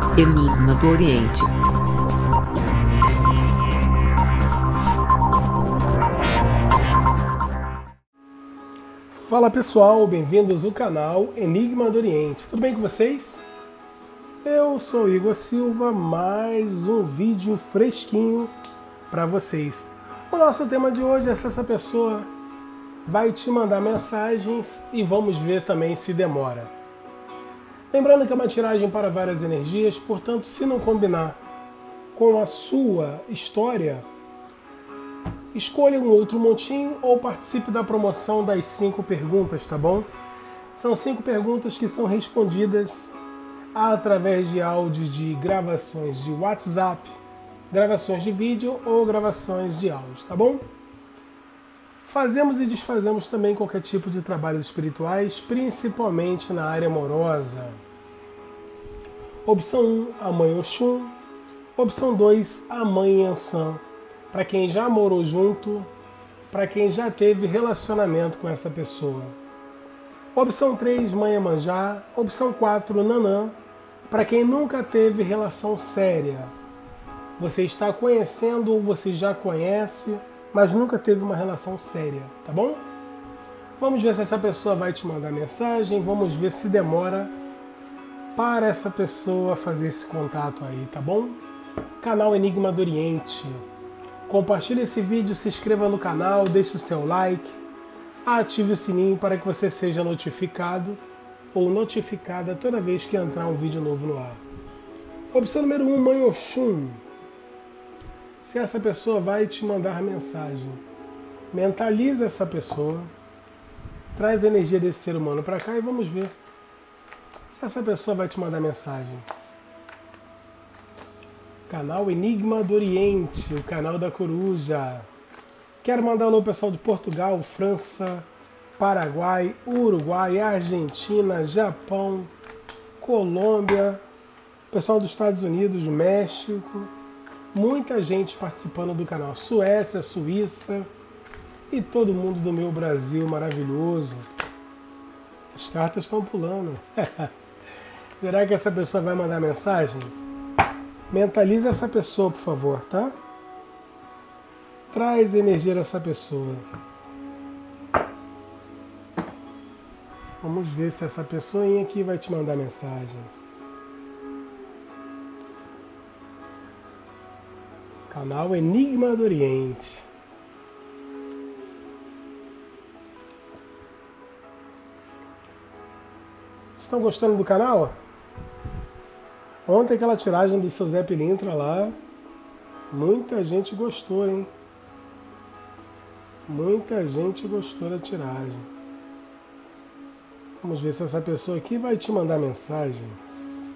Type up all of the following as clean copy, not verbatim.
Enigma do Oriente. Fala pessoal, bem-vindos ao canal Enigma do Oriente. Tudo bem com vocês? Eu sou o Igor Silva, mais um vídeo fresquinho para vocês. O nosso tema de hoje é se essa pessoa vai te mandar mensagens e vamos ver também se demora. Lembrando que é uma tiragem para várias energias, portanto, se não combinar com a sua história, escolha um outro montinho ou participe da promoção das 5 perguntas, tá bom? São 5 perguntas que são respondidas através de áudio de gravações de WhatsApp, gravações de vídeo ou gravações de áudio, tá bom? Fazemos e desfazemos também qualquer tipo de trabalhos espirituais, principalmente na área amorosa. Opção 1, a Mãe Oxum. Opção 2, a Mãe Yansan. Para quem já morou junto, para quem já teve relacionamento com essa pessoa. Opção 3, Mãe Iemanjá. Opção 4, Nanã. Para quem nunca teve relação séria. Você está conhecendo ou você já conhece, mas nunca teve uma relação séria, tá bom? Vamos ver se essa pessoa vai te mandar mensagem, vamos ver se demora para essa pessoa fazer esse contato aí, tá bom? Canal Enigma do Oriente. Compartilhe esse vídeo, se inscreva no canal, deixe o seu like, ative o sininho para que você seja notificado ou notificada toda vez que entrar um vídeo novo no ar. Opção número 1, Mãe Oxum. Se essa pessoa vai te mandar mensagem, mentaliza essa pessoa, traz a energia desse ser humano para cá e vamos ver se essa pessoa vai te mandar mensagens. Canal Enigma do Oriente, o canal da coruja. Quero mandar um alô pessoal de Portugal, França, Paraguai, Uruguai, Argentina, Japão, Colômbia, pessoal dos Estados Unidos, México. Muita gente participando do canal. Suécia, Suíça e todo mundo do meu Brasil maravilhoso. As cartas estão pulando. Será que essa pessoa vai mandar mensagem? Mentaliza essa pessoa, por favor, tá? Traz energia dessa pessoa. Vamos ver se essa pessoinha aqui vai te mandar mensagens. Canal Enigma do Oriente. Estão gostando do canal? Ontem aquela tiragem do seu Zé Pilintra lá, muita gente gostou, hein? Muita gente gostou da tiragem. Vamos ver se essa pessoa aqui vai te mandar mensagens.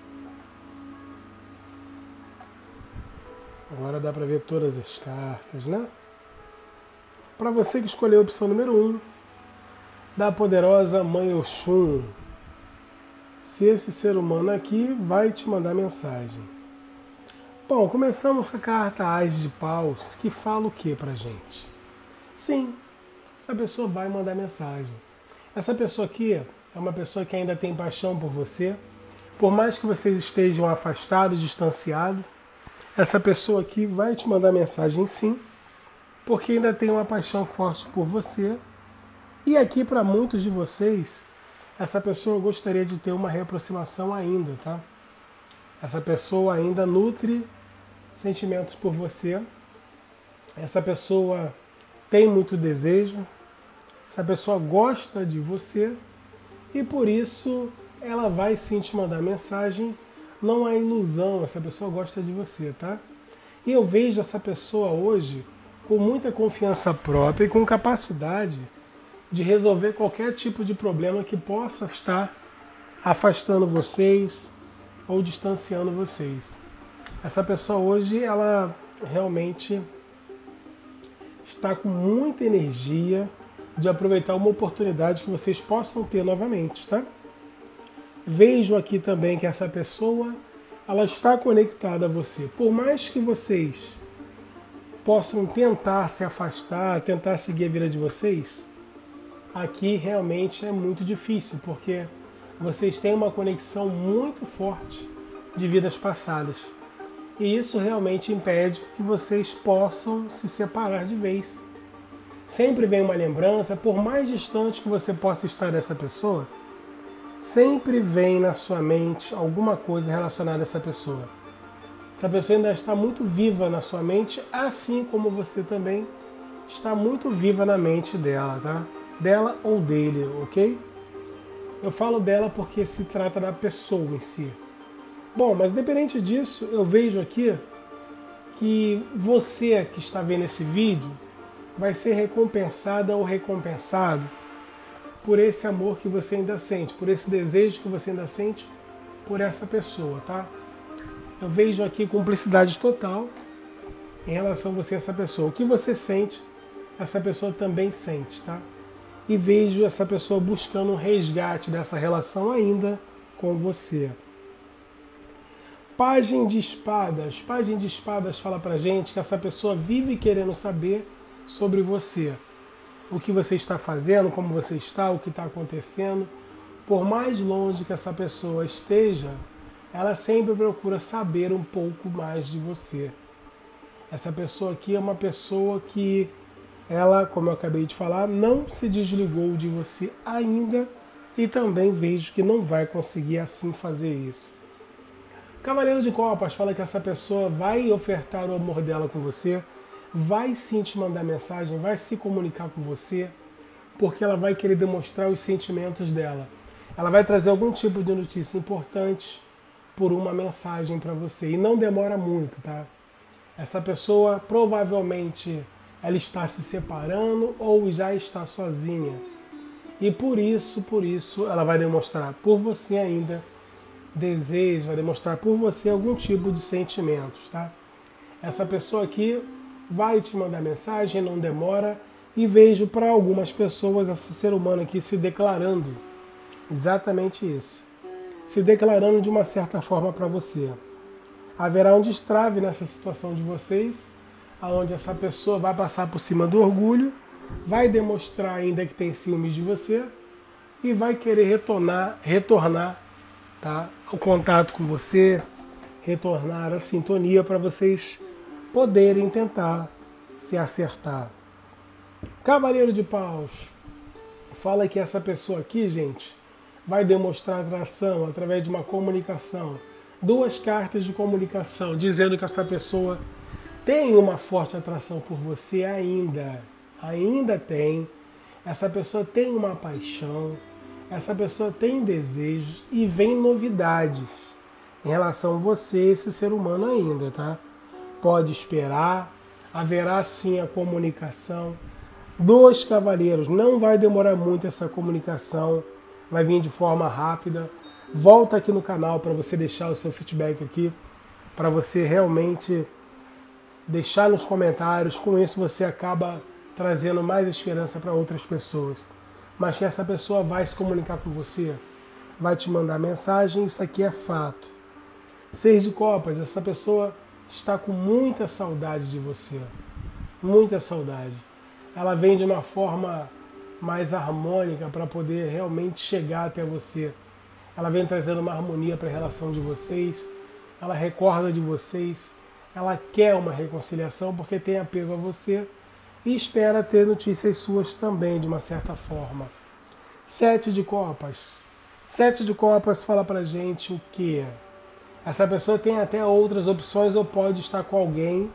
Agora dá para ver todas as cartas, né? Para você que escolheu a opção número 1, da poderosa Mãe Oxum. Se esse ser humano aqui vai te mandar mensagens. Bom, começamos com a carta Ás de Paus, que fala o que pra gente? Sim, essa pessoa vai mandar mensagem. Essa pessoa aqui é uma pessoa que ainda tem paixão por você. Por mais que vocês estejam afastados, distanciados, essa pessoa aqui vai te mandar mensagem sim, porque ainda tem uma paixão forte por você. E aqui para muitos de vocês, essa pessoa gostaria de ter uma reaproximação ainda, tá? Essa pessoa ainda nutre sentimentos por você. Essa pessoa tem muito desejo. Essa pessoa gosta de você. E por isso ela vai sim te mandar mensagem. Não há ilusão, essa pessoa gosta de você, tá? E eu vejo essa pessoa hoje com muita confiança própria e com capacidade de resolver qualquer tipo de problema que possa estar afastando vocês ou distanciando vocês. Essa pessoa hoje, ela realmente está com muita energia de aproveitar uma oportunidade que vocês possam ter novamente, tá? Vejo aqui também que essa pessoa, ela está conectada a você. Por mais que vocês possam tentar se afastar, tentar seguir a vida de vocês, aqui realmente é muito difícil, porque vocês têm uma conexão muito forte de vidas passadas. E isso realmente impede que vocês possam se separar de vez. Sempre vem uma lembrança, por mais distante que você possa estar dessa pessoa, sempre vem na sua mente alguma coisa relacionada a essa pessoa. Essa pessoa ainda está muito viva na sua mente, assim como você também está muito viva na mente dela, tá? Dela ou dele, ok? Eu falo dela porque se trata da pessoa em si. Bom, mas independente disso, eu vejo aqui que você que está vendo esse vídeo vai ser recompensada ou recompensado por esse amor que você ainda sente, por esse desejo que você ainda sente por essa pessoa, tá? Eu vejo aqui cumplicidade total em relação a você e essa pessoa. O que você sente, essa pessoa também sente, tá? E vejo essa pessoa buscando um resgate dessa relação ainda com você. Pajem de Espadas. Pajem de Espadas fala pra gente que essa pessoa vive querendo saber sobre você. O que você está fazendo, como você está, o que está acontecendo. Por mais longe que essa pessoa esteja, ela sempre procura saber um pouco mais de você. Essa pessoa aqui é uma pessoa que ela, como eu acabei de falar, não se desligou de você ainda e também vejo que não vai conseguir assim fazer isso. Cavaleiro de Copas fala que essa pessoa vai ofertar o amor dela com você, vai sim te mandar mensagem, vai se comunicar com você, porque ela vai querer demonstrar os sentimentos dela. Ela vai trazer algum tipo de notícia importante por uma mensagem para você e não demora muito, tá? Essa pessoa provavelmente ela está se separando ou já está sozinha. E por isso ela vai demonstrar por você ainda desejo, vai demonstrar por você algum tipo de sentimentos, tá? Essa pessoa aqui vai te mandar mensagem, não demora, e vejo para algumas pessoas esse ser humano aqui se declarando exatamente isso. Se declarando de uma certa forma para você. Haverá um destrave nessa situação de vocês, onde essa pessoa vai passar por cima do orgulho, vai demonstrar ainda que tem ciúmes de você e vai querer retornar, tá, o contato com você, retornar a sintonia para vocês poderem tentar se acertar. Cavaleiro de Paus fala que essa pessoa aqui, gente, vai demonstrar atração através de uma comunicação. 2 cartas de comunicação dizendo que essa pessoa tem uma forte atração por você ainda tem. Essa pessoa tem uma paixão, essa pessoa tem desejos e vem novidades em relação a você, esse ser humano ainda, tá? Pode esperar, haverá sim a comunicação. 2 cavaleiros, não vai demorar muito essa comunicação, vai vir de forma rápida. Volta aqui no canal para você deixar o seu feedback aqui, para você realmente deixar nos comentários. Com isso você acaba trazendo mais esperança para outras pessoas. Mas que essa pessoa vai se comunicar com você, vai te mandar mensagem, isso aqui é fato. 6 de Copas, essa pessoa está com muita saudade de você, muita saudade. Ela vem de uma forma mais harmônica para poder realmente chegar até você. Ela vem trazendo uma harmonia para a relação de vocês, ela recorda de vocês, ela quer uma reconciliação porque tem apego a você e espera ter notícias suas também, de uma certa forma. 7 de Copas. 7 de Copas fala pra gente o quê? Essa pessoa tem até outras opções ou pode estar com alguém,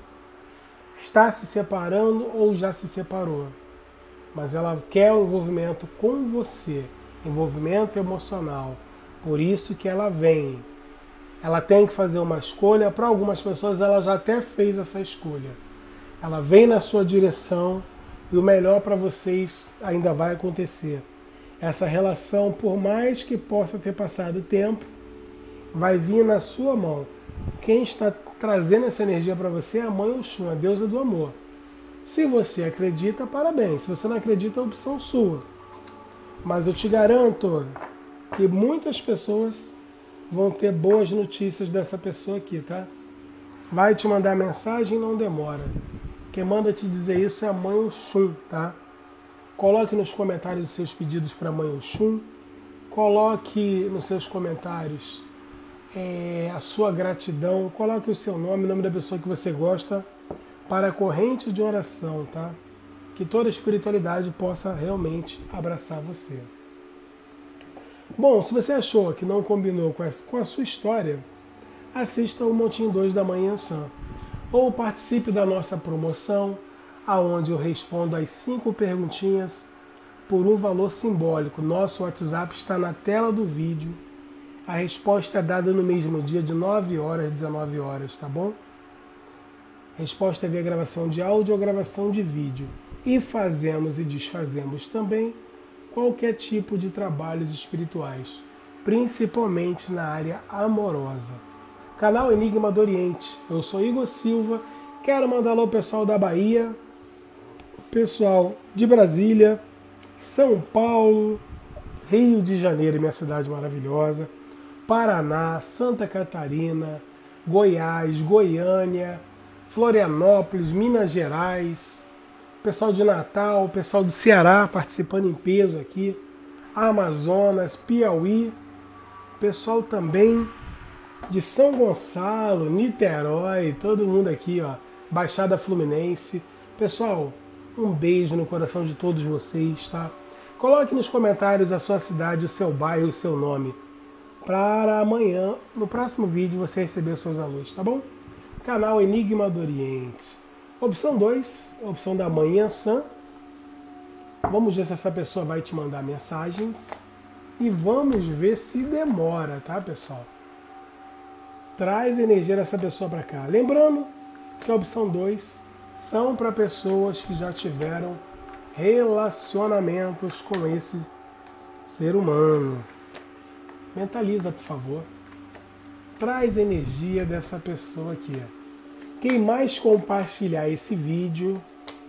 está se separando ou já se separou. Mas ela quer um envolvimento com você, envolvimento emocional. Por isso que ela vem. Ela tem que fazer uma escolha. Para algumas pessoas ela já até fez essa escolha. Ela vem na sua direção e o melhor para vocês ainda vai acontecer. Essa relação, por mais que possa ter passado tempo, vai vir na sua mão. Quem está trazendo essa energia para você é a Mãe Oxum, a deusa do amor. Se você acredita, parabéns. Se você não acredita, é opção sua. Mas eu te garanto que muitas pessoas vão ter boas notícias dessa pessoa aqui, tá? Vai te mandar mensagem, não demora. Quem manda te dizer isso é a Mãe Oxum, tá? Coloque nos comentários os seus pedidos para a Mãe Oxum. Coloque nos seus comentários a sua gratidão, coloque o seu nome, o nome da pessoa que você gosta, para a corrente de oração, tá? Que toda a espiritualidade possa realmente abraçar você. Bom, se você achou que não combinou com a sua história, assista o Montinho 2 da Manhã Sã. Ou participe da nossa promoção, aonde eu respondo as 5 perguntinhas por um valor simbólico. Nosso WhatsApp está na tela do vídeo. A resposta é dada no mesmo dia, de 9 horas às 19 horas, tá bom? Resposta é via gravação de áudio ou gravação de vídeo. E fazemos e desfazemos também qualquer tipo de trabalhos espirituais, principalmente na área amorosa. Canal Enigma do Oriente. Eu sou Igor Silva. Quero mandar alô ao pessoal da Bahia, pessoal de Brasília, São Paulo, Rio de Janeiro, minha cidade maravilhosa, Paraná, Santa Catarina, Goiás, Goiânia, Florianópolis, Minas Gerais, pessoal de Natal, pessoal do Ceará participando em peso aqui, Amazonas, Piauí, pessoal também de São Gonçalo, Niterói, todo mundo aqui, ó, Baixada Fluminense. Pessoal, um beijo no coração de todos vocês, tá? Coloque nos comentários a sua cidade, o seu bairro, o seu nome, para amanhã, no próximo vídeo, você receber os seus alôs, tá bom? Canal Enigma do Oriente. Opção 2, opção da Manhã Sã. Vamos ver se essa pessoa vai te mandar mensagens. E vamos ver se demora, tá, pessoal? Traz a energia dessa pessoa para cá. Lembrando que a opção 2 são para pessoas que já tiveram relacionamentos com esse ser humano. Mentaliza, por favor. Traz a energia dessa pessoa aqui. Quem mais compartilhar esse vídeo,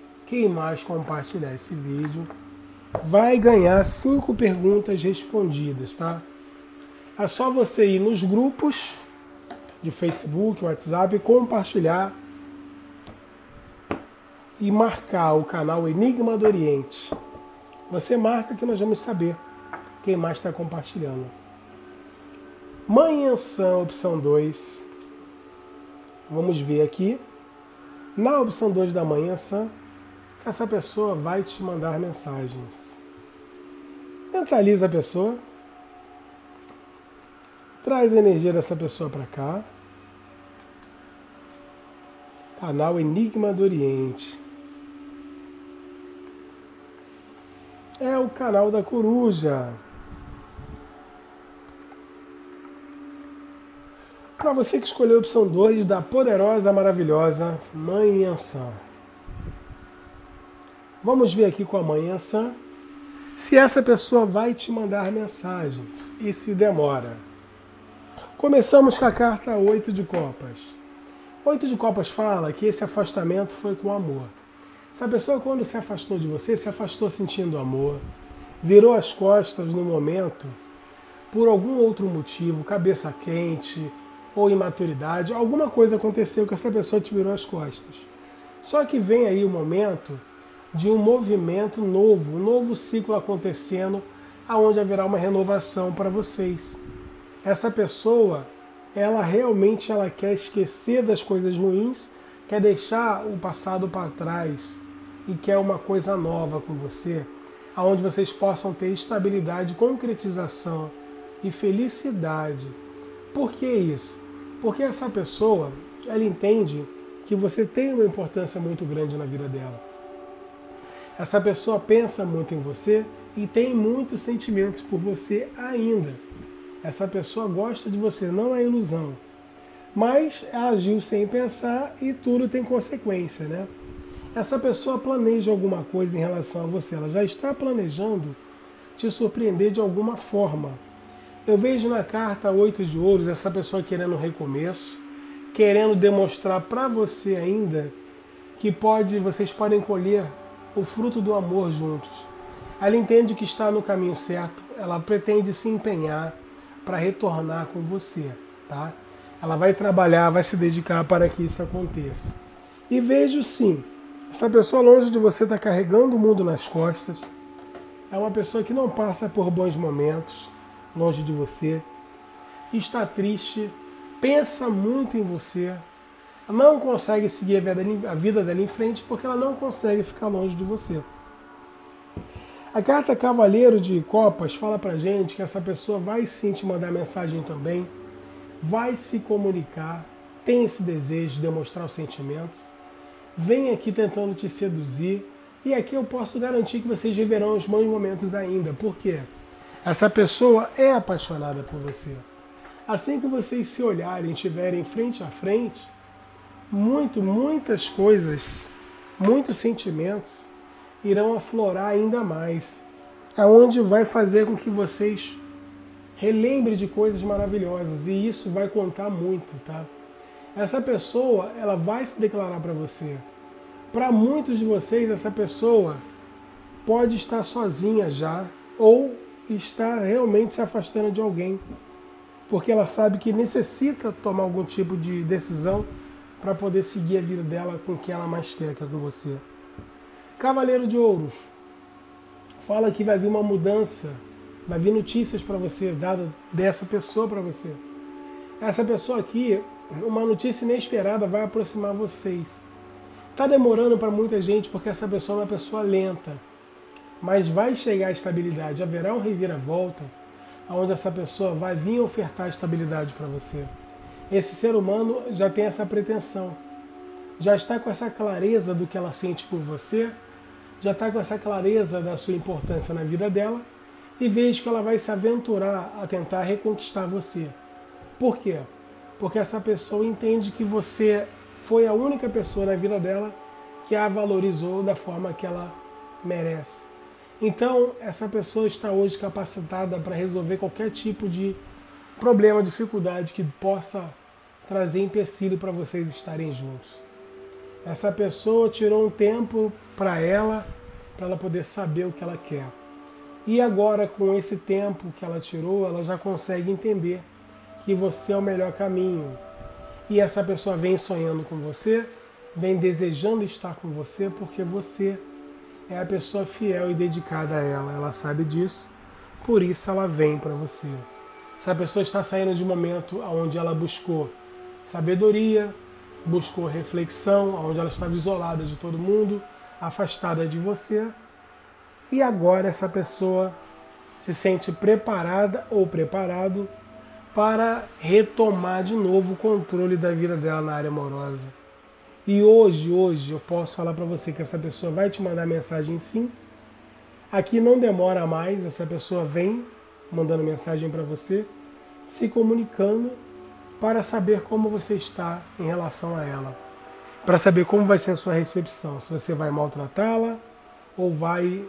vai ganhar 5 perguntas respondidas, tá? É só você ir nos grupos de Facebook, WhatsApp, compartilhar e marcar o canal Enigma do Oriente. Você marca que nós vamos saber quem mais está compartilhando. Manhã Sã, opção 2. Vamos ver aqui, na opção 2 da Manhã Sã, se essa pessoa vai te mandar mensagens. Mentaliza a pessoa. Traz a energia dessa pessoa para cá. Canal Enigma do Oriente. É o canal da coruja. Para você que escolheu a opção 2 da poderosa, maravilhosa Manhã Sã. Vamos ver aqui com a Manhã Sã se essa pessoa vai te mandar mensagens e se demora. Começamos com a carta 8 de Copas. 8 de Copas fala que esse afastamento foi com amor. Essa pessoa, quando se afastou de você, se afastou sentindo amor, virou as costas no momento por algum outro motivo, cabeça quente ou imaturidade, alguma coisa aconteceu que essa pessoa te virou as costas. Só que vem aí o momento de um movimento novo, um novo ciclo acontecendo, aonde haverá uma renovação para vocês. Essa pessoa, ela realmente quer esquecer das coisas ruins, quer deixar o passado para trás e quer uma coisa nova com você, aonde vocês possam ter estabilidade, concretização e felicidade. Por que isso? Porque essa pessoa, ela entende que você tem uma importância muito grande na vida dela. Essa pessoa pensa muito em você e tem muitos sentimentos por você ainda. Essa pessoa gosta de você, não é ilusão. Mas agiu sem pensar e tudo tem consequência, né? Essa pessoa planeja alguma coisa em relação a você. Ela já está planejando te surpreender de alguma forma. Eu vejo na carta 8 de ouros essa pessoa querendo um recomeço, querendo demonstrar para você ainda que vocês podem colher o fruto do amor juntos. Ela entende que está no caminho certo, ela pretende se empenhar para retornar com você, tá? Ela vai trabalhar, vai se dedicar para que isso aconteça. E vejo sim, essa pessoa longe de você está carregando o mundo nas costas, é uma pessoa que não passa por bons momentos longe de você. está triste, pensa muito em você, não consegue seguir a vida dela em frente porque ela não consegue ficar longe de você. A carta Cavaleiro de Copas fala pra gente que essa pessoa vai sim te mandar mensagem também, vai se comunicar, tem esse desejo de demonstrar os sentimentos, vem aqui tentando te seduzir, e aqui eu posso garantir que vocês viverão os bons momentos ainda. Por quê? Essa pessoa é apaixonada por você. Assim que vocês se olharem, estiverem frente a frente, muitas coisas, muitos sentimentos irão aflorar ainda mais, aonde vai fazer com que vocês relembrem de coisas maravilhosas, e isso vai contar muito, tá? Essa pessoa, ela vai se declarar para você. Para muitos de vocês, essa pessoa pode estar sozinha já, ou está realmente se afastando de alguém, porque ela sabe que necessita tomar algum tipo de decisão para poder seguir a vida dela com o que ela mais quer, que é com você. Cavaleiro de Ouros fala que vai vir uma mudança, vai vir notícias para você, dada dessa pessoa para você. Essa pessoa aqui, uma notícia inesperada vai aproximar vocês. Está demorando para muita gente porque essa pessoa é uma pessoa lenta, mas vai chegar a estabilidade, haverá um reviravolta, onde essa pessoa vai vir ofertar estabilidade para você. Esse ser humano já tem essa pretensão, já está com essa clareza do que ela sente por você, já está com essa clareza da sua importância na vida dela, e vejo que ela vai se aventurar a tentar reconquistar você. Por quê? Porque essa pessoa entende que você foi a única pessoa na vida dela que a valorizou da forma que ela merece. Então, essa pessoa está hoje capacitada para resolver qualquer tipo de problema, dificuldade que possa trazer empecilho para vocês estarem juntos. Essa pessoa tirou um tempo para ela poder saber o que ela quer. E agora, com esse tempo que ela tirou, ela já consegue entender que você é o melhor caminho. E essa pessoa vem sonhando com você, vem desejando estar com você, porque você é a pessoa fiel e dedicada a ela. Ela sabe disso, por isso ela vem para você. Essa pessoa está saindo de um momento onde ela buscou sabedoria, buscou reflexão, onde ela estava isolada de todo mundo, afastada de você. E agora essa pessoa se sente preparada ou preparado para retomar de novo o controle da vida dela na área amorosa. E hoje eu posso falar para você que essa pessoa vai te mandar mensagem sim. Aqui não demora mais, essa pessoa vem mandando mensagem para você, se comunicando para saber como você está em relação a ela. Para saber como vai ser a sua recepção, se você vai maltratá-la ou vai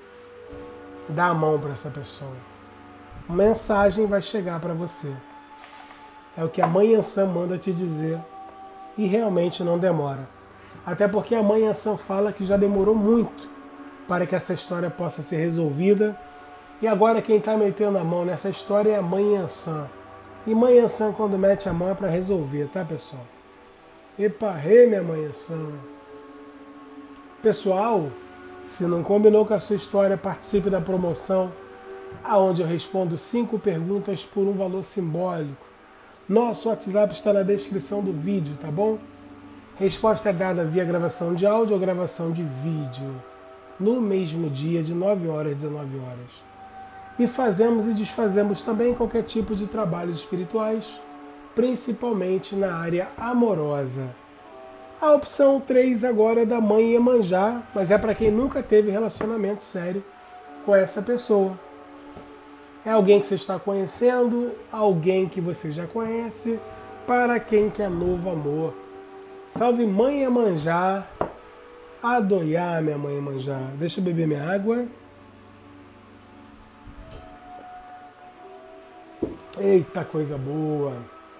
dar a mão para essa pessoa. Uma mensagem vai chegar para você. É o que a Mãe Ansã manda te dizer e realmente não demora. Até porque a Mãe Ansã fala que já demorou muito para que essa história possa ser resolvida. E agora quem está metendo a mão nessa história é a Mãe Ansã. E Mãe Ansã, quando mete a mão, é para resolver, tá, pessoal? Epa, minha Mãe Ansã. Pessoal, se não combinou com a sua história, participe da promoção, aonde eu respondo 5 perguntas por um valor simbólico. Nosso WhatsApp está na descrição do vídeo, tá bom? Resposta é dada via gravação de áudio ou gravação de vídeo, no mesmo dia, de 9 horas às 19 horas. E fazemos e desfazemos também qualquer tipo de trabalhos espirituais, principalmente na área amorosa. A opção 3 agora é da Mãe Iemanjá, mas é para quem nunca teve relacionamento sério com essa pessoa. É alguém que você está conhecendo, alguém que você já conhece, para quem quer novo amor. Salve Mãe Iemanjá, adoiá minha Mãe Iemanjá. Deixa eu beber minha água. Eita, coisa boa!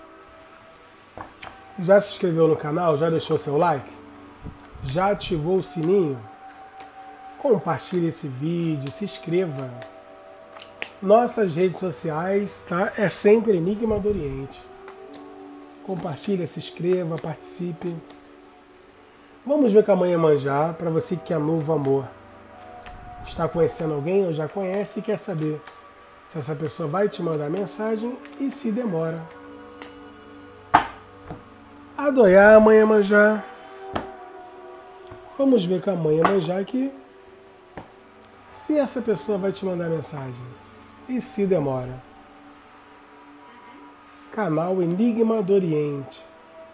Já se inscreveu no canal? Já deixou seu like? Já ativou o sininho? Compartilhe esse vídeo, se inscreva. Nossas redes sociais, tá? É sempre Enigma do Oriente. Compartilhe, se inscreva, participe. Vamos ver com a Mãe Iemanjá, para você que quer novo amor. Está conhecendo alguém ou já conhece e quer saber se essa pessoa vai te mandar mensagem e se demora. Adoiá, Mãe Iemanjá. Vamos ver com a Mãe Iemanjá aqui se essa pessoa vai te mandar mensagens. E se demora. Canal Enigma do Oriente.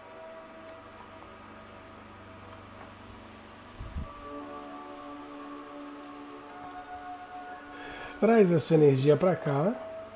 Traz a sua energia para cá.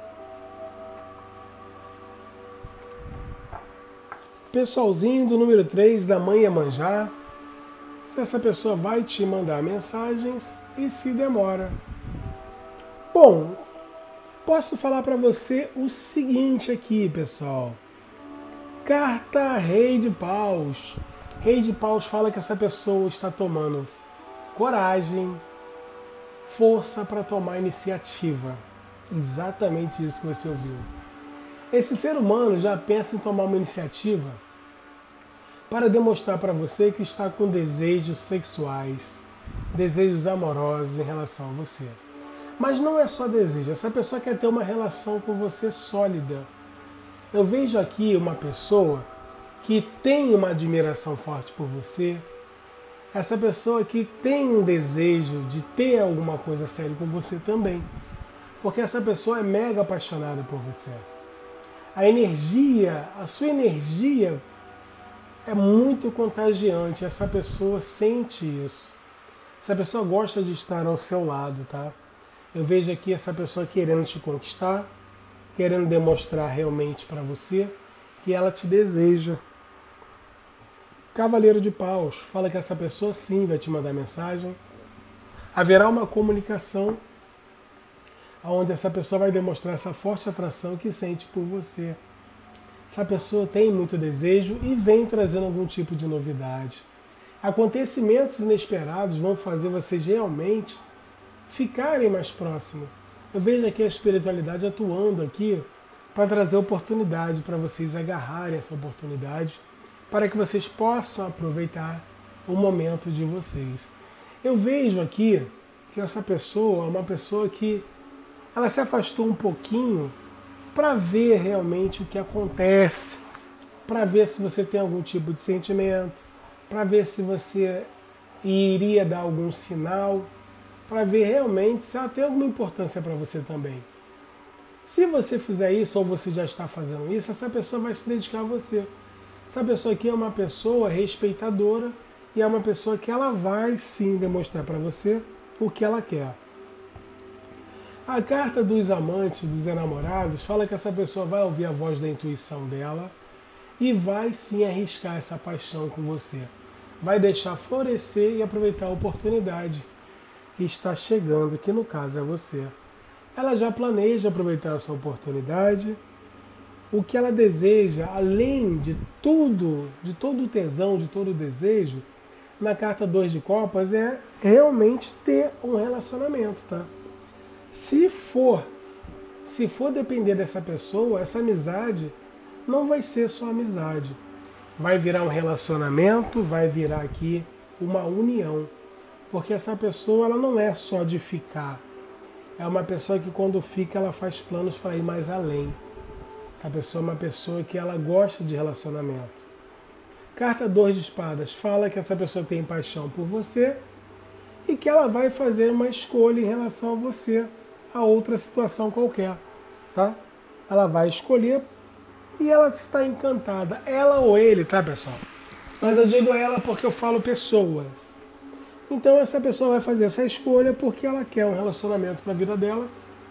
Pessoalzinho do número 3 da Mãe Iemanjá. Se essa pessoa vai te mandar mensagens e se demora. Bom, posso falar para você o seguinte aqui, pessoal. Carta Rei de Paus. Rei de Paus fala que essa pessoa está tomando coragem, força para tomar iniciativa. Exatamente isso que você ouviu. Esse ser humano já pensa em tomar uma iniciativa para demonstrar para você que está com desejos sexuais, desejos amorosos em relação a você. Mas não é só desejo, essa pessoa quer ter uma relação com você sólida. Eu vejo aqui uma pessoa que tem uma admiração forte por você, essa pessoa que tem um desejo de ter alguma coisa séria com você também. Porque essa pessoa é mega apaixonada por você. A sua energia é muito contagiante. Essa pessoa sente isso. Essa pessoa gosta de estar ao seu lado, tá? Eu vejo aqui essa pessoa querendo te conquistar, querendo demonstrar realmente para você que ela te deseja. Cavaleiro de Paus fala que essa pessoa sim vai te mandar mensagem. Haverá uma comunicação onde essa pessoa vai demonstrar essa forte atração que sente por você. Essa pessoa tem muito desejo e vem trazendo algum tipo de novidade. Acontecimentos inesperados vão fazer vocês realmente ficarem mais próximos. Eu vejo aqui a espiritualidade atuando aqui para trazer oportunidade, para vocês agarrarem essa oportunidade, para que vocês possam aproveitar o momento de vocês. Eu vejo aqui que essa pessoa é uma pessoa que ela se afastou um pouquinho para ver realmente o que acontece, para ver se você tem algum tipo de sentimento, para ver se você iria dar algum sinal, para ver realmente se ela tem alguma importância para você também. Se você fizer isso ou você já está fazendo isso, essa pessoa vai se dedicar a você. Essa pessoa aqui é uma pessoa respeitadora e é uma pessoa que ela vai sim demonstrar para você o que ela quer. A carta dos amantes, dos enamorados, fala que essa pessoa vai ouvir a voz da intuição dela e vai sim arriscar essa paixão com você. Vai deixar florescer e aproveitar a oportunidade que está chegando, que no caso é você. Ela já planeja aproveitar essa oportunidade. O que ela deseja, além de tudo, de todo o tesão, de todo o desejo, na carta 2 de Copas é realmente ter um relacionamento, tá? Se for depender dessa pessoa, essa amizade não vai ser só amizade. Vai virar um relacionamento, vai virar aqui uma união. Porque essa pessoa ela não é só de ficar. É uma pessoa que quando fica ela faz planos para ir mais além. Essa pessoa é uma pessoa que ela gosta de relacionamento. Carta 2 de Espadas fala que essa pessoa tem paixão por você e que ela vai fazer uma escolha em relação a você, a outra situação qualquer, tá? Ela vai escolher e ela está encantada. Ela ou ele, tá, pessoal? Mas eu digo ela porque eu falo pessoas. Então essa pessoa vai fazer essa escolha porque ela quer um relacionamento para a vida dela.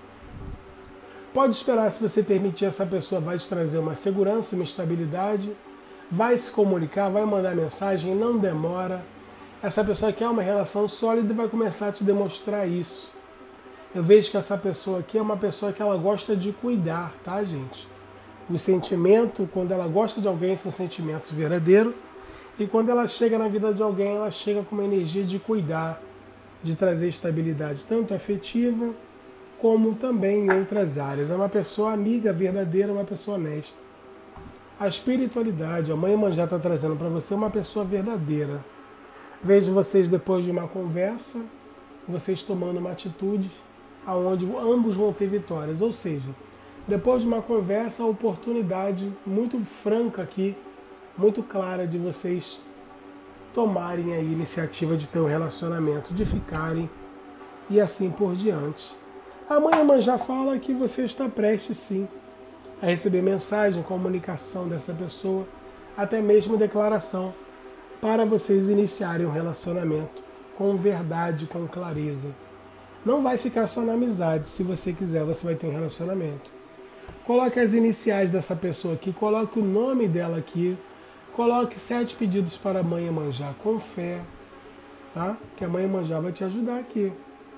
Pode esperar, se você permitir, essa pessoa vai te trazer uma segurança, uma estabilidade, vai se comunicar, vai mandar mensagem, não demora. Essa pessoa quer uma relação sólida e vai começar a te demonstrar isso. Eu vejo que essa pessoa aqui é uma pessoa que ela gosta de cuidar, tá, gente? O sentimento, quando ela gosta de alguém, são sentimentos verdadeiros. E quando ela chega na vida de alguém, ela chega com uma energia de cuidar, de trazer estabilidade, tanto afetiva, como também em outras áreas. É uma pessoa amiga verdadeira, uma pessoa honesta. A espiritualidade, a Mãe Iemanjá está trazendo para você uma pessoa verdadeira. Vejo vocês depois de uma conversa, vocês tomando uma atitude onde ambos vão ter vitórias. Ou seja, depois de uma conversa, a oportunidade muito franca aqui muito clara de vocês tomarem a iniciativa de ter um relacionamento, de ficarem e assim por diante. A mãe Iemanjá fala que você está prestes sim a receber mensagem, comunicação dessa pessoa, até mesmo declaração, para vocês iniciarem um relacionamento com verdade, com clareza. Não vai ficar só na amizade, se você quiser, você vai ter um relacionamento. Coloque as iniciais dessa pessoa aqui, coloque o nome dela aqui, coloque 7 pedidos para a mãe Iemanjá, com fé, tá? Que a mãe Iemanjá vai te ajudar aqui.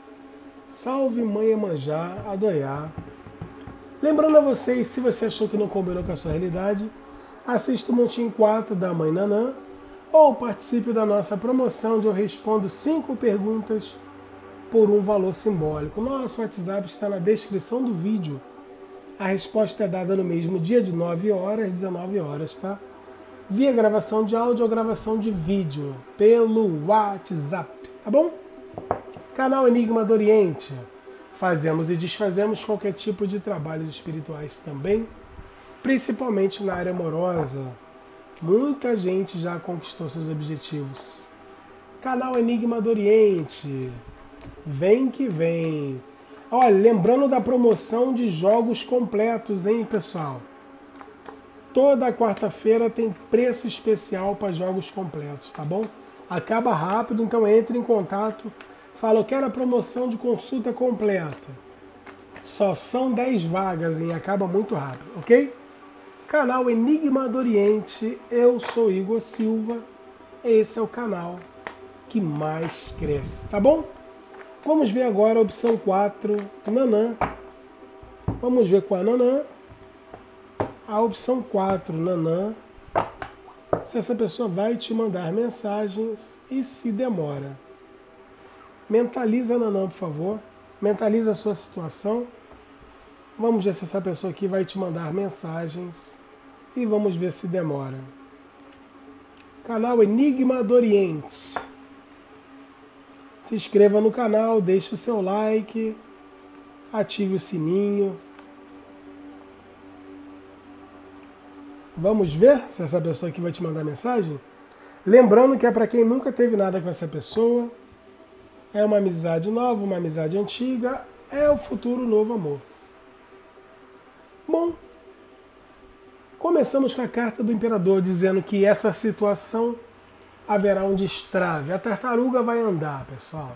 Salve mãe Iemanjá, Adoiá. Lembrando a vocês, se você achou que não combinou com a sua realidade, assista o Montinho 4 da mãe Nanã, ou participe da nossa promoção onde eu respondo 5 perguntas por um valor simbólico. Nosso WhatsApp está na descrição do vídeo. A resposta é dada no mesmo dia de 9 horas, 19 horas, tá? Via gravação de áudio ou gravação de vídeo, pelo WhatsApp, tá bom? Canal Enigma do Oriente. Fazemos e desfazemos qualquer tipo de trabalhos espirituais também, principalmente na área amorosa. Muita gente já conquistou seus objetivos. Canal Enigma do Oriente. Vem que vem. Olha, lembrando da promoção de jogos completos, hein, pessoal? Toda quarta-feira tem preço especial para jogos completos, tá bom? Acaba rápido, então entre em contato. Fala, eu quero a promoção de consulta completa. Só são 10 vagas e acaba muito rápido, ok? Canal Enigma do Oriente, eu sou Igor Silva. Esse é o canal que mais cresce, tá bom? Vamos ver agora a opção 4, Nanã. Vamos ver com a Nanã. A opção 4, Nanã. Se essa pessoa vai te mandar mensagens e se demora. Mentaliza, Nanã, por favor. Mentaliza a sua situação. Vamos ver se essa pessoa aqui vai te mandar mensagens. E vamos ver se demora. Canal Enigma do Oriente. Se inscreva no canal, deixe o seu like. Ative o sininho. Vamos ver se essa pessoa aqui vai te mandar mensagem. Lembrando que é para quem nunca teve nada com essa pessoa. É uma amizade nova, uma amizade antiga, é o futuro novo amor. Bom, começamos com a carta do Imperador dizendo que essa situação haverá um destrave. A tartaruga vai andar, pessoal.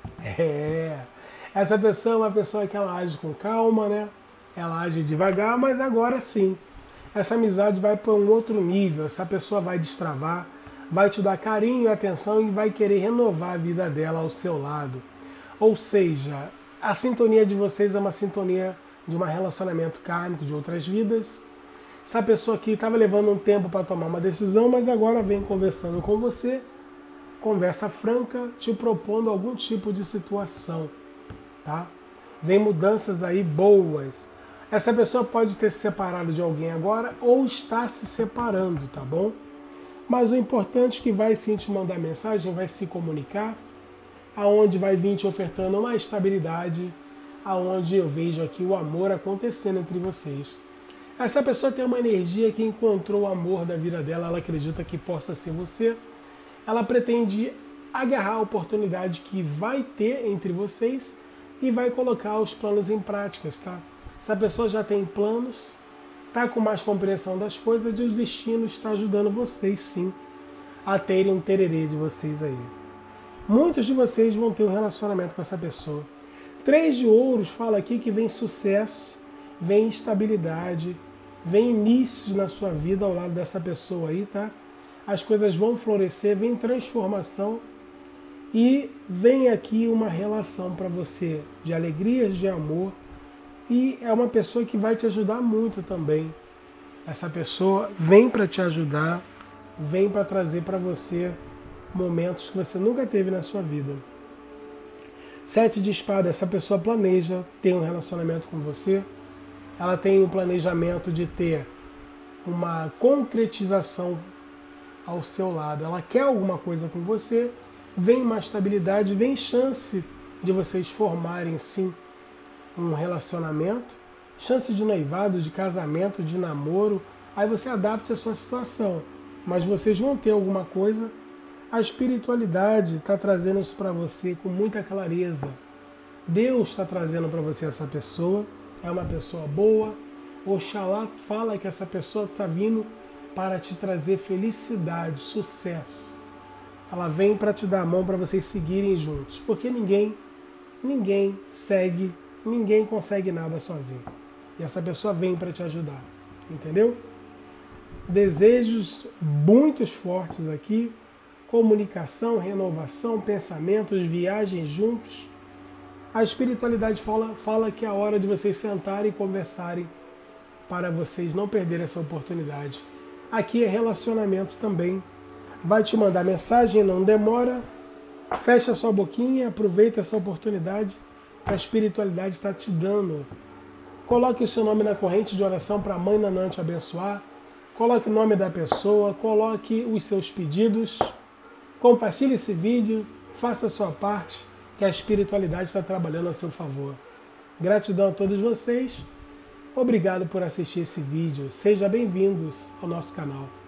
Essa pessoa é uma pessoa que ela age com calma, né? Ela age devagar, mas agora sim. Essa amizade vai para um outro nível. Essa pessoa vai destravar, vai te dar carinho e atenção e vai querer renovar a vida dela ao seu lado. Ou seja, a sintonia de vocês é uma sintonia de um relacionamento kármico de outras vidas. Essa pessoa aqui estava levando um tempo para tomar uma decisão, mas agora vem conversando com você, conversa franca, te propondo algum tipo de situação, tá? Vem mudanças aí boas. Essa pessoa pode ter se separado de alguém agora ou está se separando, tá bom? Mas o importante é que vai sim te mandar mensagem, vai se comunicar, aonde vai vir te ofertando uma estabilidade, aonde eu vejo aqui o amor acontecendo entre vocês. Essa pessoa tem uma energia que encontrou o amor da vida dela, ela acredita que possa ser você. Ela pretende agarrar a oportunidade que vai ter entre vocês e vai colocar os planos em práticas, tá? Essa pessoa já tem planos, está com mais compreensão das coisas e o destino está ajudando vocês sim a terem um tererê de vocês aí. Muitos de vocês vão ter um relacionamento com essa pessoa. 3 de ouros fala aqui que vem sucesso, vem estabilidade, vem inícios na sua vida ao lado dessa pessoa aí, tá? As coisas vão florescer, vem transformação e vem aqui uma relação para você de alegrias, de amor. E é uma pessoa que vai te ajudar muito também. Essa pessoa vem para te ajudar, vem para trazer para você momentos que você nunca teve na sua vida. 7 de espada, essa pessoa planeja ter um relacionamento com você. Ela tem um planejamento de ter uma concretização ao seu lado. Ela quer alguma coisa com você, vem uma estabilidade, vem chance de vocês formarem sim um relacionamento, chance de noivado, de casamento, de namoro, aí você adapte a sua situação. mas vocês vão ter alguma coisa. A espiritualidade está trazendo isso para você com muita clareza. Deus está trazendo para você essa pessoa, é uma pessoa boa. Oxalá fala que essa pessoa está vindo para te trazer felicidade, sucesso. Ela vem para te dar a mão para vocês seguirem juntos, porque ninguém segue, ninguém consegue nada sozinho. E essa pessoa vem para te ajudar, entendeu? Desejos muito fortes aqui, comunicação, renovação, pensamentos, viagens juntos. A espiritualidade fala que é a hora de vocês sentarem e conversarem para vocês não perderem essa oportunidade. Aqui é relacionamento também. Vai te mandar mensagem, não demora. Fecha sua boquinha, aproveita essa oportunidade que a espiritualidade está te dando. Coloque o seu nome na corrente de oração para a Mãe Nanã te abençoar. Coloque o nome da pessoa, coloque os seus pedidos. Compartilhe esse vídeo, faça a sua parte, que a espiritualidade está trabalhando a seu favor. Gratidão a todos vocês. Obrigado por assistir esse vídeo. Sejam bem-vindos ao nosso canal.